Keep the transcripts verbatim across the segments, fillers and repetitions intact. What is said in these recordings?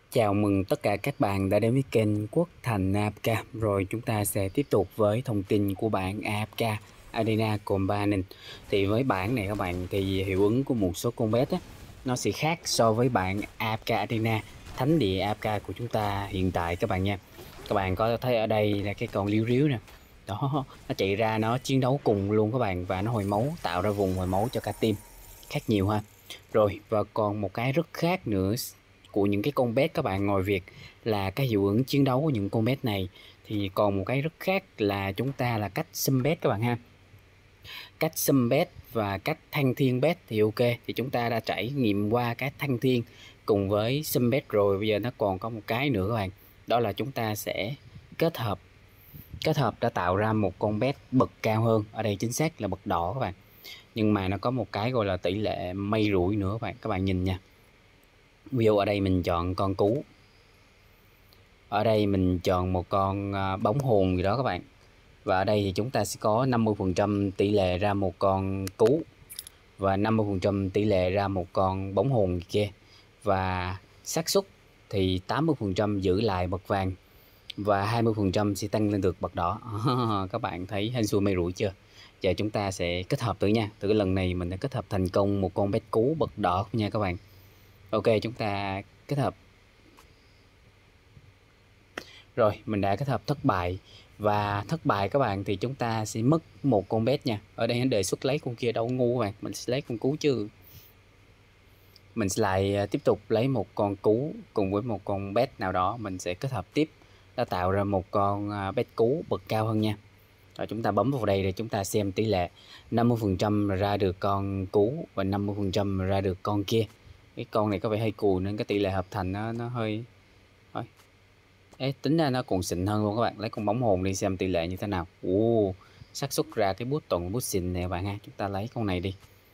Chào mừng tất cả các bạn đã đến với kênh Quốc Thành a ép ca. Rồi chúng ta sẽ tiếp tục với thông tin của bản a ép ca Arena Component. Thì với bản này các bạn thì hiệu ứng của một số con bet á, nó sẽ khác so với bản a ép ca Arena thánh địa a ép ca của chúng ta hiện tại các bạn nha. Các bạn có thấy ở đây là cái con liếu riếu nè. Đó, nó chạy ra nó chiến đấu cùng luôn các bạn, và nó hồi máu, tạo ra vùng hồi máu cho cả team. Khác nhiều ha. Rồi, và còn một cái rất khác nữa của những cái con bet các bạn, ngoài việc là cái hiệu ứng chiến đấu của những con bet này thì còn một cái rất khác là chúng ta là cách sum bet các bạn ha. Cách sum bet và cách thăng thiên bet thì ok, thì chúng ta đã trải nghiệm qua cái thăng thiên cùng với sum bet rồi. Bây giờ nó còn có một cái nữa các bạn, đó là chúng ta sẽ kết hợp kết hợp đã tạo ra một con bet bậc cao hơn, ở đây chính xác là bậc đỏ các bạn. Nhưng mà nó có một cái gọi là tỷ lệ may rủi nữa các bạn. Các bạn nhìn nha, ví dụ ở đây mình chọn con cú, ở đây mình chọn một con bóng hồn gì đó các bạn, và ở đây thì chúng ta sẽ có năm mươi phần trăm tỷ lệ ra một con cú và năm mươi phần trăm tỷ lệ ra một con bóng hồn kia, và xác suất thì tám mươi phần trăm giữ lại bậc vàng và hai mươi phần trăm sẽ tăng lên được bậc đỏ. Các bạn thấy hên xui may rủi chưa? Giờ chúng ta sẽ kết hợp thử nha. Từ lần này mình đã kết hợp thành công một con bet cú bậc đỏ nha các bạn. Ok, chúng ta kết hợp. Rồi, mình đã kết hợp thất bại. Và thất bại các bạn thì chúng ta sẽ mất một con bet nha. Ở đây nó đề xuất lấy con kia, đâu ngu các bạn, mình sẽ lấy con cú chứ. Mình sẽ lại tiếp tục lấy một con cú cùng với một con bet nào đó, mình sẽ kết hợp tiếp, đã tạo ra một con bet cú bậc cao hơn nha. Rồi chúng ta bấm vào đây để chúng ta xem tỷ lệ. Năm mươi phần trăm ra được con cú và năm mươi phần trăm ra được con kia. Cái con này có vẻ hơi cùi nên cái tỷ lệ hợp thành nó, nó hơi thôi. Ê, tính ra nó còn xịn hơn luôn các bạn. Lấy con bóng hồn đi xem tỷ lệ như thế nào. Ồ, xác suất ra cái bút toàn bút xịn nè các bạn ha. Chúng ta lấy con này đi.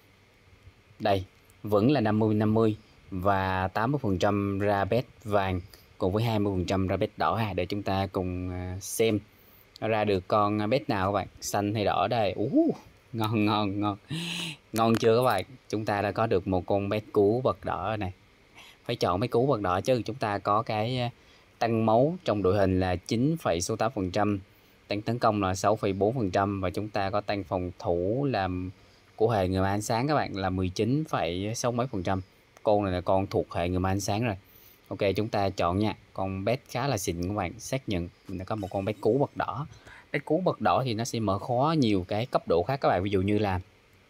Đây, vẫn là năm mươi năm mươi và tám mươi phần trăm ra bet vàng cùng với hai mươi phần trăm ra bet đỏ ha, để chúng ta cùng xem ra được con bet nào các bạn, xanh hay đỏ đây. Ú, ngon ngon ngon. Ngon chưa các bạn? Chúng ta đã có được một con bet cú bậc đỏ này. Phải chọn mấy cú bậc đỏ chứ. Chúng ta có cái tăng máu trong đội hình là chín phẩy sáu tám phần trăm, tăng tấn công là sáu phẩy bốn phần trăm, và chúng ta có tăng phòng thủ làm của hệ người ma ánh sáng các bạn là mười chín phẩy sáu mấy phần trăm. Con này là con thuộc hệ người ma ánh sáng rồi. Ok, chúng ta chọn nha. Con bet khá là xịn các bạn, xác nhận mình đã có một con bet cú bậc đỏ. Bet cú bậc đỏ thì nó sẽ mở khó nhiều cái cấp độ khác các bạn, ví dụ như là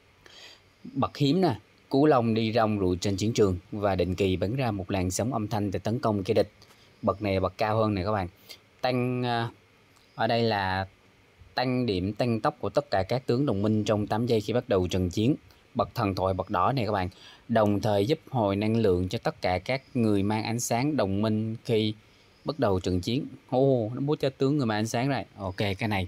bậc hiếm nè, cú long đi rong rụi trên chiến trường và định kỳ bắn ra một làn sóng âm thanh để tấn công kẻ địch. Bậc này là bậc cao hơn này các bạn. Tăng ở đây là tăng điểm tăng tốc của tất cả các tướng đồng minh trong tám giây khi bắt đầu trận chiến. Bậc thần thoại bậc đỏ này các bạn, đồng thời giúp hồi năng lượng cho tất cả các người mang ánh sáng đồng minh khi bắt đầu trận chiến. Ô, oh, nó boost cho tướng người mang ánh sáng rồi. Ok, cái này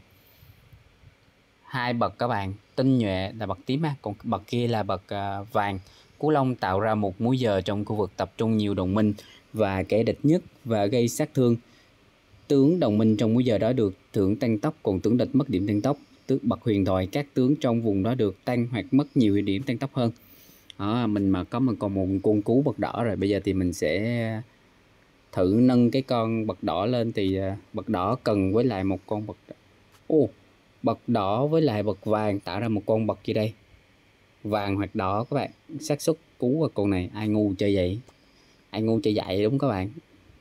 hai bậc các bạn, tinh nhuệ là bậc tím á, còn bậc kia là bậc uh, vàng. Cú long tạo ra một múi giờ trong khu vực tập trung nhiều đồng minh và kẻ địch nhất và gây sát thương. Tướng đồng minh trong múi giờ đó được thưởng tăng tốc, còn tướng địch mất điểm tăng tốc. Tước bậc huyền thoại, các tướng trong vùng đó được tăng hoặc mất nhiều điểm tăng tốc hơn. Đó, mình mà có một còn một con cú bậc đỏ rồi, bây giờ thì mình sẽ thử nâng cái con bậc đỏ lên. Thì bậc đỏ cần với lại một con bậc ô bậc đỏ với lại bậc vàng tạo ra một con bậc gì đây, vàng hoặc đỏ các bạn. Xác suất cú vào con này, ai ngu chơi vậy, ai ngu chơi dạy đúng các bạn.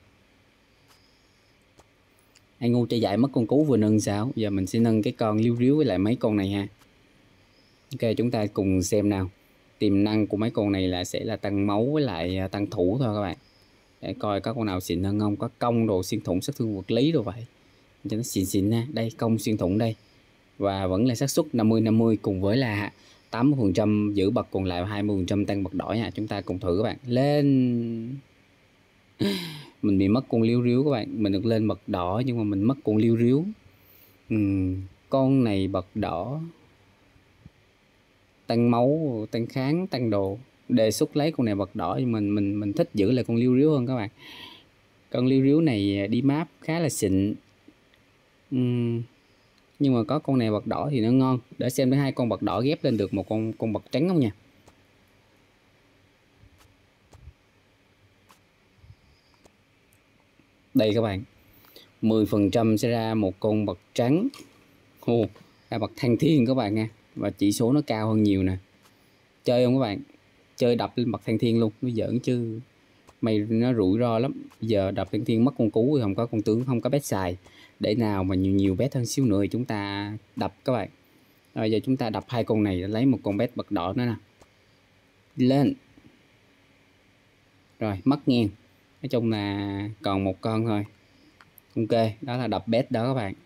Ai ngu chơi dạy mất con cú vừa nâng sao. Giờ mình sẽ nâng cái con liếu riếu với lại mấy con này ha. Ok, chúng ta cùng xem nào. Tiềm năng của mấy con này là sẽ là tăng máu với lại tăng thủ thôi các bạn, để coi có con nào xịn hơn không. Có công đồ xuyên thủng, sát thương vật lý đồ vậy cho nó xịn xịn nha. Đây, công xuyên thủng đây, và vẫn là xác suất năm mươi năm mươi cùng với là tám mươi phần trăm giữ bậc, còn lại hai mươi phần trăm tăng bậc đỏ nha. Chúng ta cùng thử các bạn. Lên. Mình bị mất con liếu riếu các bạn. Mình được lên bậc đỏ nhưng mà mình mất con liếu riếu. uhm, Con này bậc đỏ, tăng máu, tăng kháng, tăng đồ. Đề xuất lấy con này bậc đỏ, nhưng mình mình mình thích giữ lại con liếu riếu hơn các bạn. Con liếu riếu này đi map khá là xịn. uhm, Nhưng mà có con này bậc đỏ thì nó ngon. Để xem tới hai con bậc đỏ ghép lên được một con con bậc trắng không nha. Đây các bạn, mười phần trăm sẽ ra một con bậc trắng. Ồ, ra bậc thăng thiên các bạn nha. Và chỉ số nó cao hơn nhiều nè. Chơi không các bạn? Chơi đập lên bậc thăng thiên luôn, nó giỡn chứ. Mày nó rủi ro lắm. Giờ đập thăng thiên mất con cú thì không có con tướng, không có bet xài. Để nào mà nhiều nhiều bet hơn xíu nữa thì chúng ta đập các bạn. Rồi giờ chúng ta đập hai con này, lấy một con bet bậc đỏ nữa nè. Đi lên. Rồi mất nghe. Nói chung là còn một con thôi. Ok, đó là đập bet đó các bạn.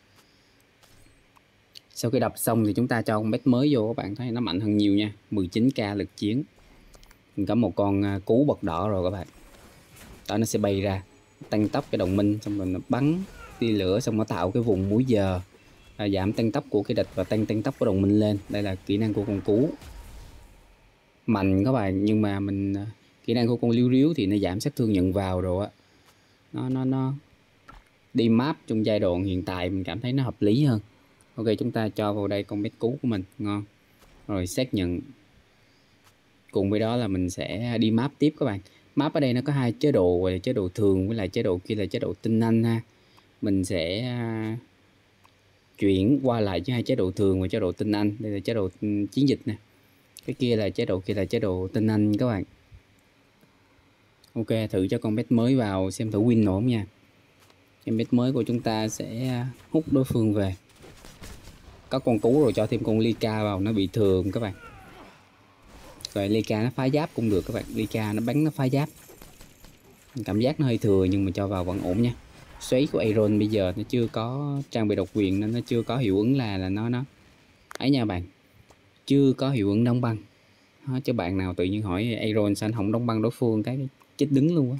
Sau khi đập xong thì chúng ta cho con bet mới vô, các bạn thấy nó mạnh hơn nhiều nha. mười chín k lực chiến. Mình có một con cú bậc đỏ rồi các bạn. Đó, nó sẽ bay ra tăng tốc cái đồng minh, xong rồi nó bắn tia lửa, xong nó tạo cái vùng múi giờ, à, giảm tăng tốc của cái địch và tăng tăng tốc của đồng minh lên. Đây là kỹ năng của con cú mạnh các bạn, nhưng mà mình kỹ năng của con liếu riếu thì nó giảm sát thương nhận vào rồi á. Nó nó nó đi map trong giai đoạn hiện tại mình cảm thấy nó hợp lý hơn. Ok, chúng ta cho vào đây con bet cú của mình, ngon. Rồi xác nhận. Cùng với đó là mình sẽ đi map tiếp các bạn. Map ở đây nó có hai chế độ, là chế độ thường với lại chế độ kia là chế độ tinh anh ha. Mình sẽ chuyển qua lại với hai chế độ thường và chế độ tinh anh. Đây là chế độ chiến dịch nè. Cái kia là chế độ kia là chế độ tinh anh các bạn. Ok, thử cho con bet mới vào xem thử win nổi không nha. Em bet mới của chúng ta sẽ hút đối phương về. Có con cú rồi cho thêm con Lyca vào, nó bị thường các bạn. Rồi Lyca nó phá giáp cũng được các bạn. Lyca nó bắn nó phá giáp. Cảm giác nó hơi thừa nhưng mà cho vào vẫn ổn nha. Xoáy của Aeron bây giờ nó chưa có trang bị độc quyền nên nó chưa có hiệu ứng là là nó nó ấy nha bạn. Chưa có hiệu ứng đóng băng. Đó, chứ bạn nào tự nhiên hỏi Aeron sao anh không đóng băng đối phương cái chết đứng luôn á.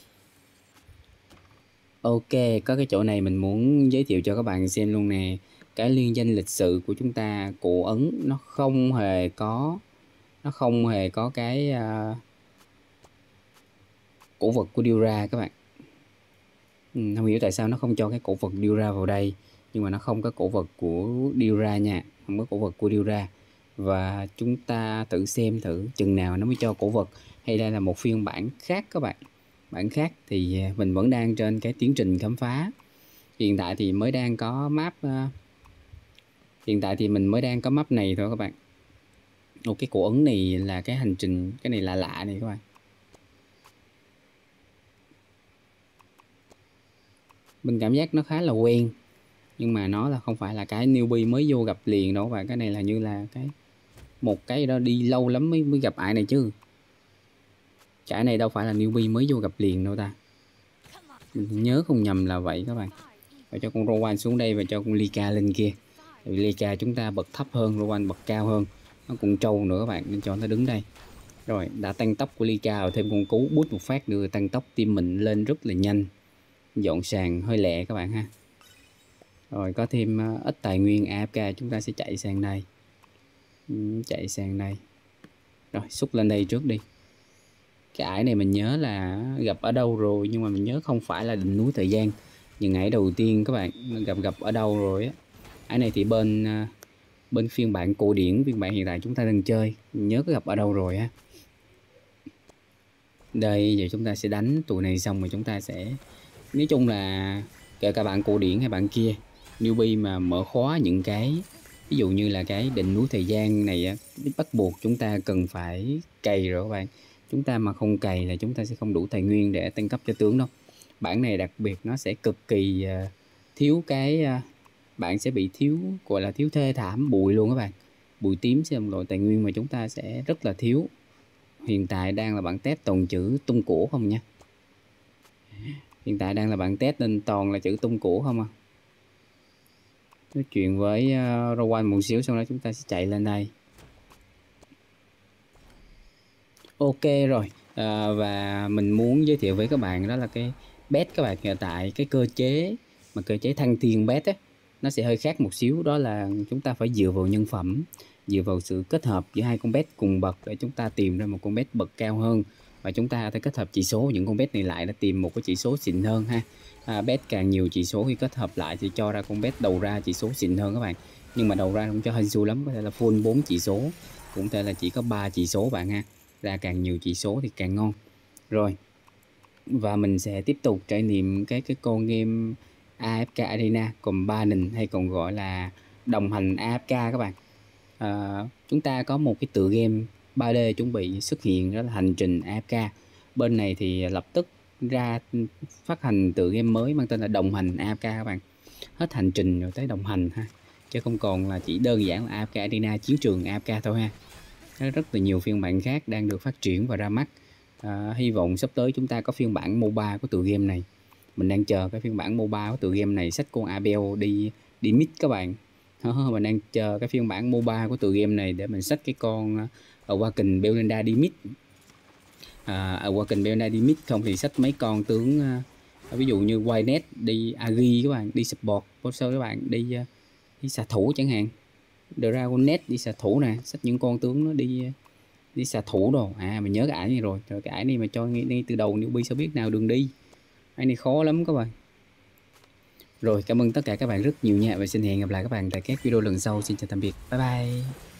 Ok, có cái chỗ này mình muốn giới thiệu cho các bạn xem luôn nè. Cái liên danh lịch sử của chúng ta, cụ ấn nó không hề có nó không hề có cái uh, cổ vật của Dura các bạn. Ừ, không hiểu tại sao nó không cho cái cổ vật Dura vào đây, nhưng mà nó không có cổ vật của Dura nha, không có cổ vật của Dura. Và chúng ta tự xem thử chừng nào nó mới cho cổ vật, hay đây là một phiên bản khác các bạn. Bản khác thì mình vẫn đang trên cái tiến trình khám phá. Hiện tại thì mới đang có map uh, hiện tại thì mình mới đang có map này thôi các bạn. Một cái cổ ấn này là cái hành trình, cái này lạ lạ này các bạn. Mình cảm giác nó khá là quen, nhưng mà nó là không phải là cái newbie mới vô gặp liền đâu các bạn. Cái này là như là cái một cái đó đi lâu lắm mới mới gặp ải này chứ. Cái này đâu phải là newbie mới vô gặp liền đâu ta. Mình nhớ không nhầm là vậy các bạn. Và cho con Rowan xuống đây và cho con Lyca lên kia. Vì Lyca chúng ta bật thấp hơn, Rowan bật cao hơn. Nó cũng trâu nữa các bạn, nên cho nó đứng đây. Rồi đã tăng tốc của Lyca rồi, thêm con cú bút một phát nữa, tăng tốc team mình lên rất là nhanh. Dọn sàn hơi lẹ các bạn ha. Rồi có thêm ít tài nguyên a ép ca, chúng ta sẽ chạy sang đây. Chạy sang đây. Rồi xúc lên đây trước đi. Cái ải này mình nhớ là gặp ở đâu rồi, nhưng mà mình nhớ không phải là đỉnh núi thời gian. Những ải đầu tiên các bạn gặp gặp ở đâu rồi á. Ải này thì bên bên phiên bản cổ điển, phiên bản hiện tại chúng ta đang chơi, mình nhớ có gặp ở đâu rồi á. Đây giờ chúng ta sẽ đánh tụi này xong rồi chúng ta sẽ, nói chung là kể cả bạn cổ điển hay bạn kia newbie mà mở khóa những cái ví dụ như là cái định núi thời gian này á, bắt buộc chúng ta cần phải cày rồi các bạn. Chúng ta mà không cày là chúng ta sẽ không đủ tài nguyên để tăng cấp cho tướng đâu. Bản này đặc biệt nó sẽ cực kỳ uh, thiếu cái uh, bạn sẽ bị thiếu, gọi là thiếu thê thảm bụi luôn các bạn. Bụi tím sẽ là một loại tài nguyên mà chúng ta sẽ rất là thiếu. Hiện tại đang là bản test toàn chữ tung cổ không nha. Hiện tại đang là bản test nên toàn là chữ tung cổ không à. Nói chuyện với uh, Rowan một xíu, sau đó chúng ta sẽ chạy lên đây. Ok rồi, à, và mình muốn giới thiệu với các bạn đó là cái bet các bạn. Hiện tại cái cơ chế mà cơ chế thăng thiên bet á, nó sẽ hơi khác một xíu. Đó là chúng ta phải dựa vào nhân phẩm, dựa vào sự kết hợp giữa hai con bet cùng bậc để chúng ta tìm ra một con bet bậc cao hơn. Và chúng ta phải kết hợp chỉ số những con bet này lại để tìm một cái chỉ số xịn hơn ha. À, bet càng nhiều chỉ số khi kết hợp lại thì cho ra con bet đầu ra chỉ số xịn hơn các bạn. Nhưng mà đầu ra không cho hên xui lắm, có thể là full bốn chỉ số, cũng thể là chỉ có ba chỉ số bạn ha. Ra càng nhiều chỉ số thì càng ngon. Rồi Và mình sẽ tiếp tục trải nghiệm cái cái con game a ép ca Arena Companion, hay còn gọi là đồng hành a ép ca các bạn. À, chúng ta có một cái tựa game ba D chuẩn bị xuất hiện, đó là hành trình a ép ca. Bên này thì lập tức ra phát hành tựa game mới mang tên là đồng hành a ép ca các bạn. Hết hành trình rồi tới đồng hành ha, chứ không còn là chỉ đơn giản là a ép ca Arena, chiến trường a ép ca thôi ha. Có rất là nhiều phiên bản khác đang được phát triển và ra mắt. À, hy vọng sắp tới chúng ta có phiên bản MOBA của tựa game này. Mình đang chờ cái phiên bản MOBA của tựa game này xách con Abel đi đi mid các bạn. Mình đang chờ cái phiên bản MOBA của tựa game này để mình xách cái con Awaken Belinda đi mid. À, Awaken Belinda đi mid, không thì xách mấy con tướng uh, ví dụ như Whitenet đi Agi các bạn, đi support Boxer các bạn, đi uh, đi xạ thủ chẳng hạn, Dragonet đi xạ thủ nè, xách những con tướng nó đi đi xạ thủ đồ. À mình nhớ cái ải này rồi, rồi cái ải này mà cho ngay, ngay từ đầu newbie sao biết nào đường đi. Cái này khó lắm các bạn. Rồi cảm ơn tất cả các bạn rất nhiều nha, và xin hẹn gặp lại các bạn tại các video lần sau. Xin chào tạm biệt, bye bye.